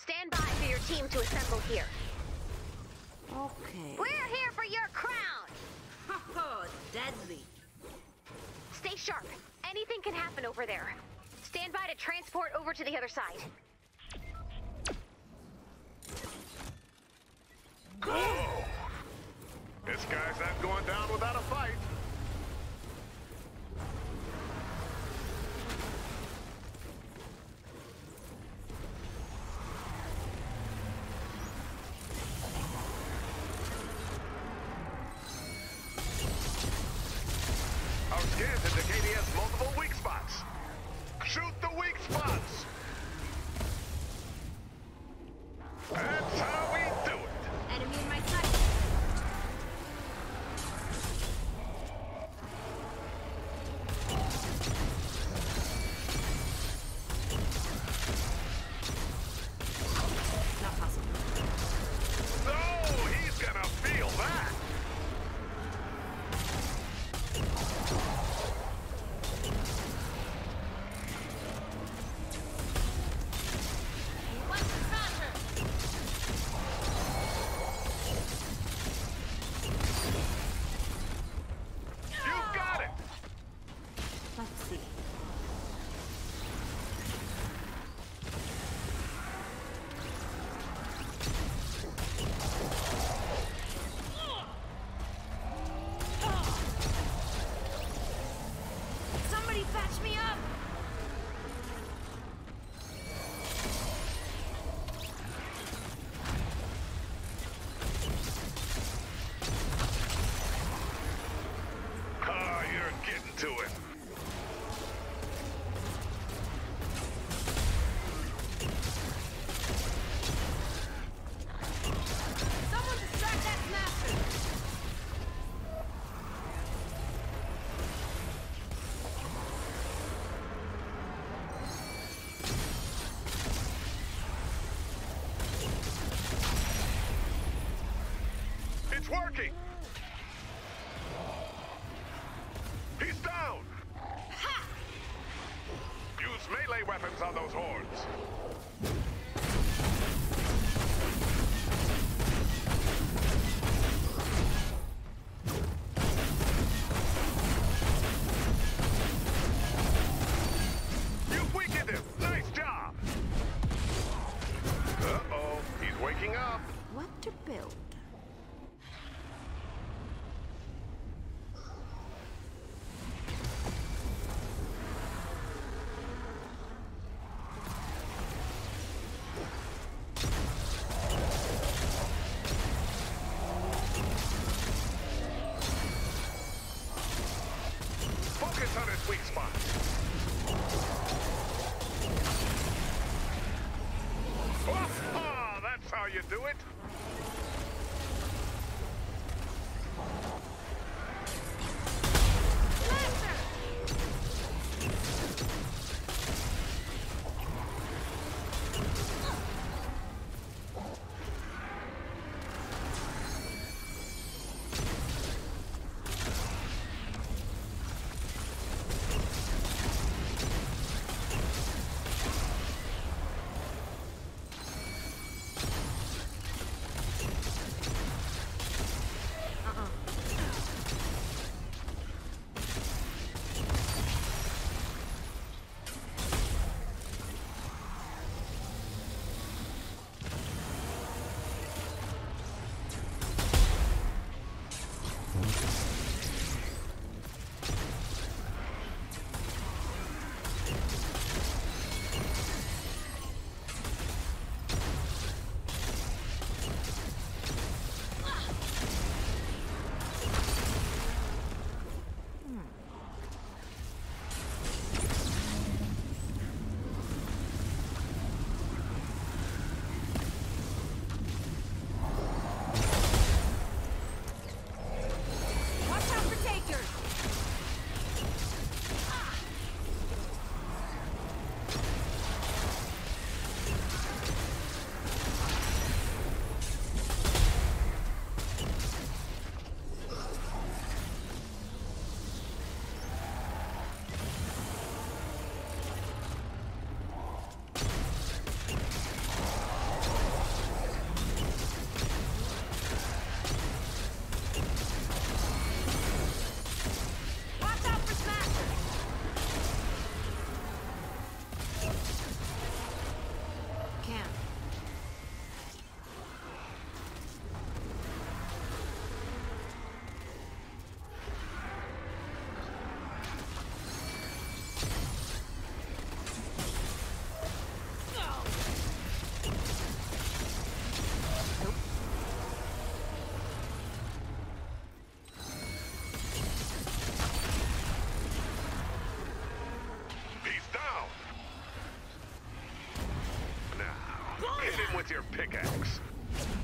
Stand by for your team to assemble here. Okay. We're here for your crown! Oh, deadly. Stay sharp. Anything can happen over there. Stand by to transport over to the other side. Whoa! This guy's not going down without a fight. Our scans indicate he has multiple weak spots. Shoot the weak spots! That's how we do it! Enemy in my sight. Not possible. No, he's gonna feel that! What's the matter? You got it! Let's see. Somebody fetch me up! Ah, you're getting to it. Someone distract that master! It's working! He's down! Ha! Use melee weapons on those hordes. You weakened him! Nice job! Uh-oh, he's waking up. What to build? Focus on his weak spots. Oh, that's how you do it. with your pickaxe.